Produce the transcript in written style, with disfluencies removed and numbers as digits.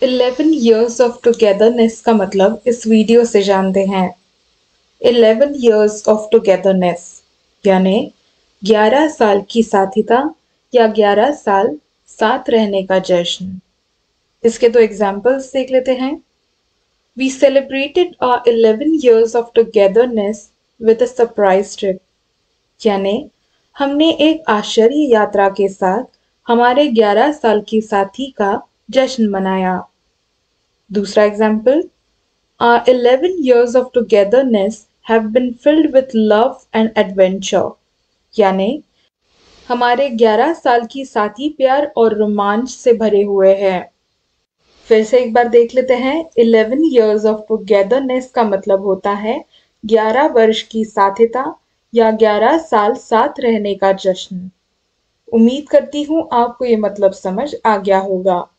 11 years of togetherness का मतलब इस वीडियो से जानते हैं। 11 years of togetherness यानी 11 साल की साथीता या 11 साल साथ रहने का जश्न। इसके दो एग्जाम्पल्स देख लेते हैं। We celebrated our 11 years of togetherness with a surprise trip। यानी हमने एक आश्चर्य यात्रा के साथ हमारे 11 साल की साथी का जश्न मनाया। दूसरा example, Our 11 years of togetherness have been filled with love and adventure। यानी हमारे 11 साल की साथी प्यार और रोमांच से भरे हुए हैं। फिर से एक बार देख लेते हैं। 11 years of togetherness का मतलब होता है 11 वर्ष की साथीता या 11 साल साथ रहने का जश्न। उम्मीद करती हूँ आपको ये मतलब समझ आ गया होगा।